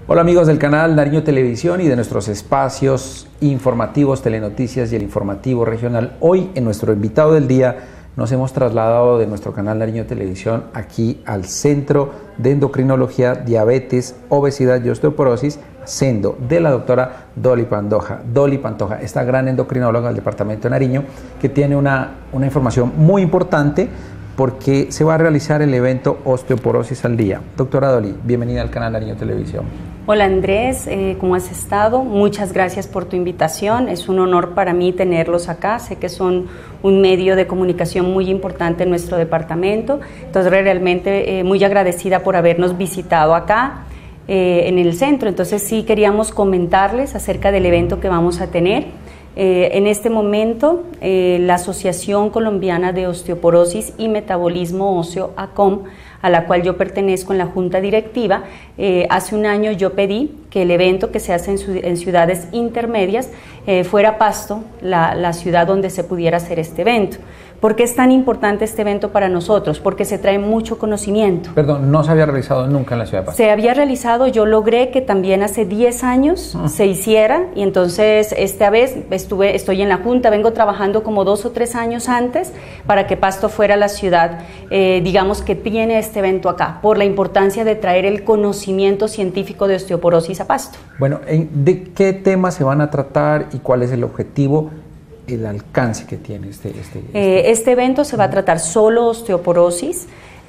Hola amigos del canal Nariño Televisión y de nuestros espacios informativos, Telenoticias y el informativo regional. Hoy en nuestro invitado del día nos hemos trasladado de nuestro canal Nariño Televisión aquí al Centro de Endocrinología, Diabetes, Obesidad y Osteoporosis, Sendo, de la doctora Dolly Pantoja, esta gran endocrinóloga del departamento de Nariño, que tiene una información muy importante porque se va a realizar el evento Osteoporosis al Día. Doctora Dolly, bienvenida al canal Nariño Televisión. Hola Andrés, ¿cómo has estado? Muchas gracias por tu invitación, es un honor para mí tenerlos acá, sé que son un medio de comunicación muy importante en nuestro departamento, entonces realmente muy agradecida por habernos visitado acá en el centro. Entonces sí queríamos comentarles acerca del evento que vamos a tener. En este momento, la Asociación Colombiana de Osteoporosis y Metabolismo Óseo, ACOM, a la cual yo pertenezco en la Junta Directiva, hace un año yo pedí que el evento que se hace en ciudades intermedias fuera Pasto, la ciudad donde se pudiera hacer este evento. ¿Por qué es tan importante este evento para nosotros? Porque se trae mucho conocimiento. Perdón, no se había realizado nunca en la ciudad de Pasto. Se había realizado, yo logré que también hace 10 años se hiciera, y entonces esta vez estoy en la Junta, vengo trabajando como 2 o 3 años antes para que Pasto fuera la ciudad, digamos, que tiene este evento acá, por la importancia de traer el conocimiento científico de osteoporosis a Pasto. Bueno, ¿de qué temas se van a tratar y cuál es el objetivo, el alcance que tiene este evento? Se va a tratar solo osteoporosis,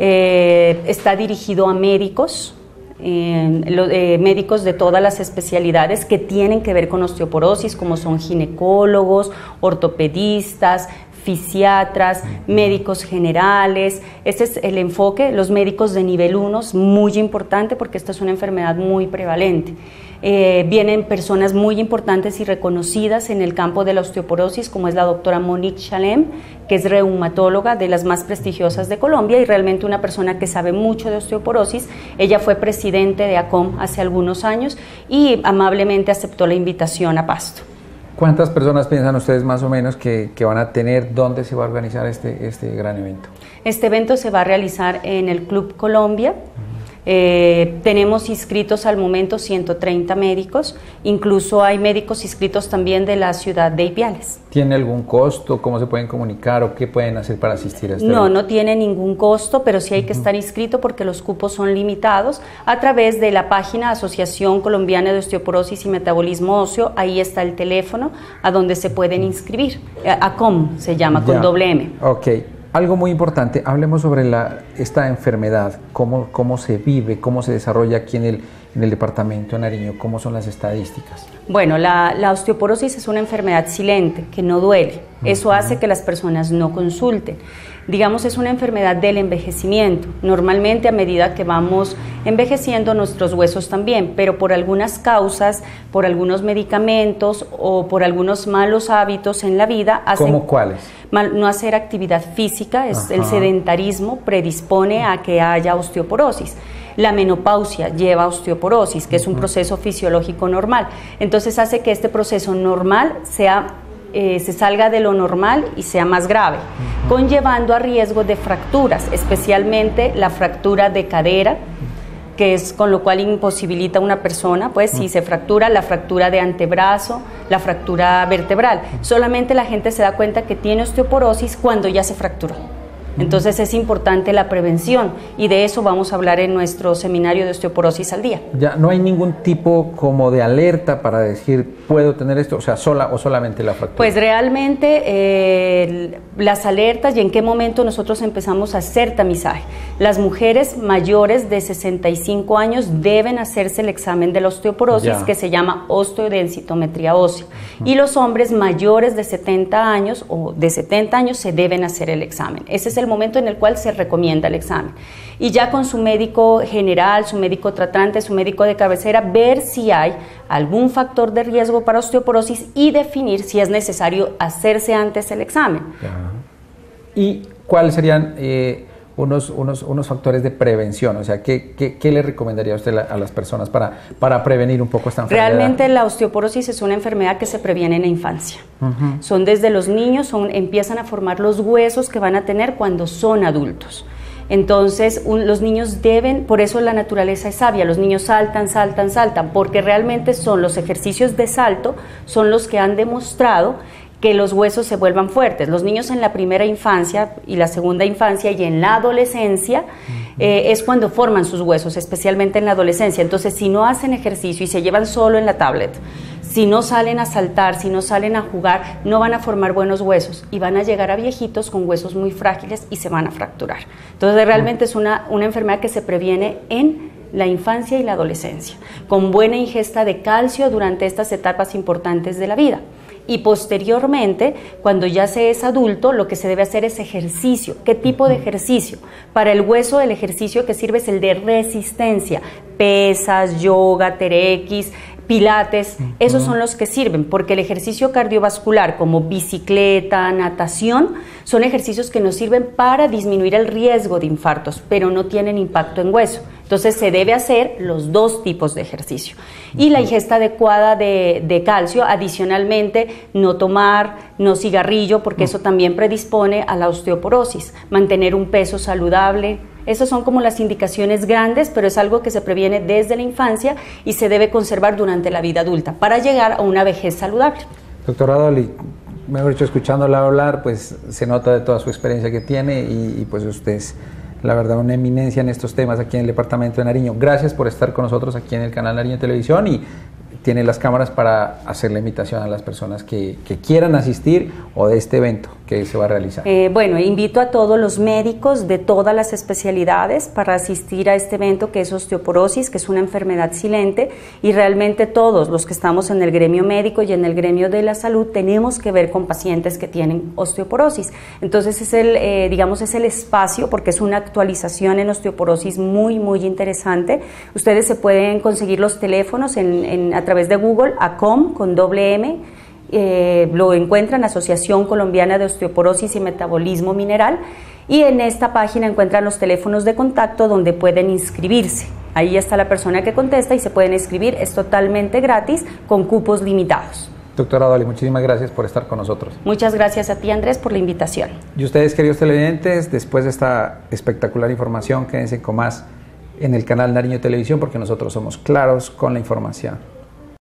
está dirigido a médicos, médicos de todas las especialidades que tienen que ver con osteoporosis, como son ginecólogos, ortopedistas, fisiatras, médicos generales. Este es el enfoque. Los médicos de nivel 1 es muy importante porque esta es una enfermedad muy prevalente. Vienen personas muy importantes y reconocidas en el campo de la osteoporosis, como es la doctora Monique Chalem, que es reumatóloga de las más prestigiosas de Colombia y realmente una persona que sabe mucho de osteoporosis. Ella fue presidente de ACOM hace algunos años y amablemente aceptó la invitación a Pasto. ¿Cuántas personas piensan ustedes más o menos que van a tener? ¿Dónde se va a organizar este gran evento? Este evento se va a realizar en el Club Colombia. Tenemos inscritos al momento 130 médicos, incluso hay médicos inscritos también de la ciudad de Ipiales. ¿Tiene algún costo? ¿Cómo se pueden comunicar o qué pueden hacer para asistir a este evento? No tiene ningún costo, pero sí hay que estar inscrito porque los cupos son limitados a través de la página Asociación Colombiana de Osteoporosis y Metabolismo Óseo. Ahí está el teléfono a donde se pueden inscribir. ACOM se llama, con doble M. Ok. Algo muy importante, hablemos sobre esta enfermedad, cómo se vive, cómo se desarrolla aquí en el departamento de Nariño, cómo son las estadísticas. Bueno, la osteoporosis es una enfermedad silente, que no duele. Eso hace que las personas no consulten. Digamos, es una enfermedad del envejecimiento. Normalmente a medida que vamos envejeciendo nuestros huesos también, pero por algunas causas, por algunos medicamentos o por algunos malos hábitos en la vida hacen... ¿Cómo cuáles? No hacer actividad física, el sedentarismo predispone a que haya osteoporosis. La menopausia lleva a osteoporosis, que es un proceso fisiológico normal. Entonces hace que este proceso normal se salga de lo normal y sea más grave, conllevando a riesgo de fracturas, especialmente la fractura de cadera, que es con lo cual imposibilita a una persona, pues si se fractura, la fractura de antebrazo, la fractura vertebral. Solamente la gente se da cuenta que tiene osteoporosis cuando ya se fracturó. Entonces es importante la prevención y de eso vamos a hablar en nuestro seminario de osteoporosis al día. Ya no hay ningún tipo como de alerta para decir puedo tener esto, o sea, solamente la fractura. Pues realmente las alertas y en qué momento nosotros empezamos a hacer tamizaje. Las mujeres mayores de 65 años deben hacerse el examen de la osteoporosis, que se llama osteodensitometría ósea, y los hombres mayores de 70 años o de 70 años se deben hacer el examen. Ese es el momento en el cual se recomienda el examen. Y ya con su médico general, su médico tratante, su médico de cabecera, ver si hay algún factor de riesgo para osteoporosis y definir si es necesario hacerse antes el examen. ¿Y cuáles serían unos factores de prevención? O sea, ¿qué le recomendaría usted a las personas para prevenir un poco esta enfermedad? Realmente la osteoporosis es una enfermedad que se previene en la infancia. Son desde los niños, empiezan a formar los huesos que van a tener cuando son adultos. Entonces, los niños deben, por eso la naturaleza es sabia, los niños saltan, saltan, saltan, porque realmente son los ejercicios de salto, son los que han demostrado que los huesos se vuelvan fuertes. Los niños en la primera infancia y la segunda infancia y en la adolescencia es cuando forman sus huesos, especialmente en la adolescencia. Entonces, si no hacen ejercicio y se llevan solo en la tablet, si no salen a saltar, si no salen a jugar, no van a formar buenos huesos y van a llegar a viejitos con huesos muy frágiles y se van a fracturar. Entonces, realmente es una enfermedad que se previene en la infancia y la adolescencia, con buena ingesta de calcio durante estas etapas importantes de la vida. Y posteriormente, cuando ya se es adulto, lo que se debe hacer es ejercicio. ¿Qué tipo de ejercicio? Para el hueso, el ejercicio que sirve es el de resistencia. Pesas, yoga, TRX, pilates, esos son los que sirven, porque el ejercicio cardiovascular como bicicleta, natación, son ejercicios que nos sirven para disminuir el riesgo de infartos, pero no tienen impacto en hueso. Entonces se debe hacer los dos tipos de ejercicio. Y la ingesta adecuada de calcio, adicionalmente no tomar, no cigarrillo, porque eso también predispone a la osteoporosis, mantener un peso saludable. Esas son como las indicaciones grandes, pero es algo que se previene desde la infancia y se debe conservar durante la vida adulta para llegar a una vejez saludable. Doctora Dolly, mejor dicho, escuchándola hablar, pues se nota de toda su experiencia que tiene y pues usted es, la verdad, una eminencia en estos temas aquí en el departamento de Nariño. Gracias por estar con nosotros aquí en el canal Nariño Televisión y tiene las cámaras para hacer la invitación a las personas que quieran asistir o de este evento que se va a realizar. Bueno, invito a todos los médicos de todas las especialidades para asistir a este evento que es osteoporosis, que es una enfermedad silente, y realmente todos los que estamos en el gremio médico y en el gremio de la salud tenemos que ver con pacientes que tienen osteoporosis. Entonces es es el espacio, porque es una actualización en osteoporosis muy, muy interesante. Ustedes se pueden conseguir los teléfonos a través de Google, ACOM con doble M, lo encuentran, Asociación Colombiana de Osteoporosis y Metabolismo Mineral, y en esta página encuentran los teléfonos de contacto donde pueden inscribirse. Ahí está la persona que contesta y se pueden inscribir, es totalmente gratis, con cupos limitados. Doctora Dolly, muchísimas gracias por estar con nosotros. Muchas gracias a ti, Andrés, por la invitación. Y ustedes, queridos televidentes, después de esta espectacular información, quédense con más en el canal Nariño Televisión, porque nosotros somos claros con la información.